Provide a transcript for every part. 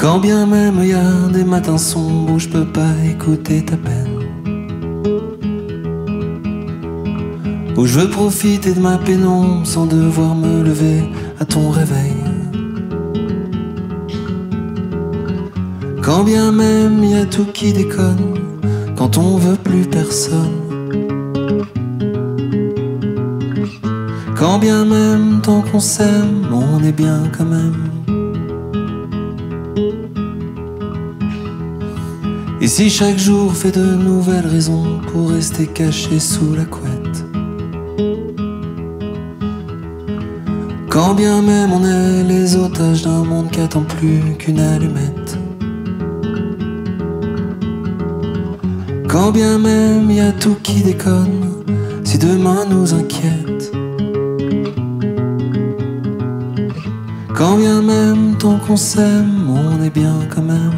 Quand bien même y a des matins sombres où je peux pas écouter ta peine, où je veux profiter de ma pénombre sans devoir me lever à ton réveil. Quand bien même y a tout qui déconne, quand on veut plus personne. Quand bien même tant qu'on s'aime, on est bien quand même. Et si chaque jour fait de nouvelles raisons pour rester caché sous la couette. Quand bien même on est les otages d'un monde qui attend plus qu'une allumette. Quand bien même y a tout qui déconne, si demain nous inquiète. Quand bien même tant qu'on s'aime, on est bien quand même.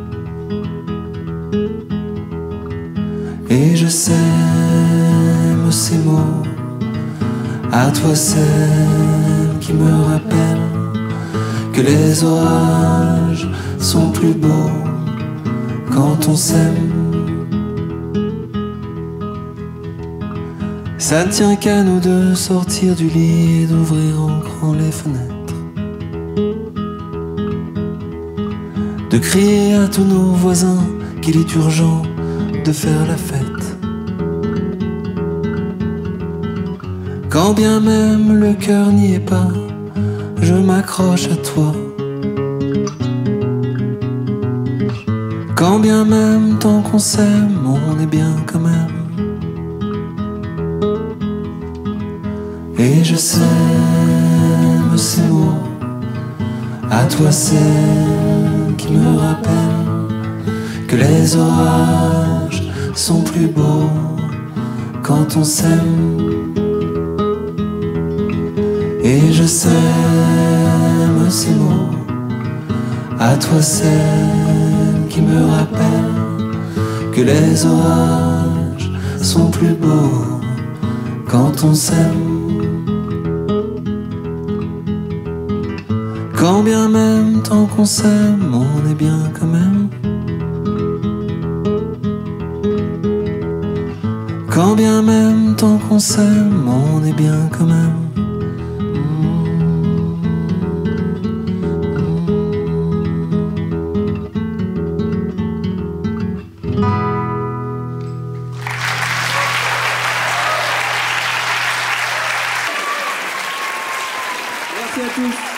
Et je sème ces mots, à toi celle qui me rappelle que les orages sont plus beaux quand on s'aime. Ça ne tient qu'à nous de sortir du lit et d'ouvrir en grand les fenêtres, de crier à tous nos voisins qu'il est urgent de faire la fête. Quand bien même le cœur n'y est pas, je m'accroche à toi. Quand bien même tant qu'on s'aime, on est bien quand même. Et je sème ces mots, à toi celle qui me rappelle que les orages sont plus beaux quand on s'aime. Et je sème ces mots, à toi celle qui me rappelle que les orages sont plus beaux quand on s'aime. Quand bien même tant qu'on s'aime, on est bien quand même. Quand bien même tant qu'on s'aime, on est bien quand même. Merci à tous.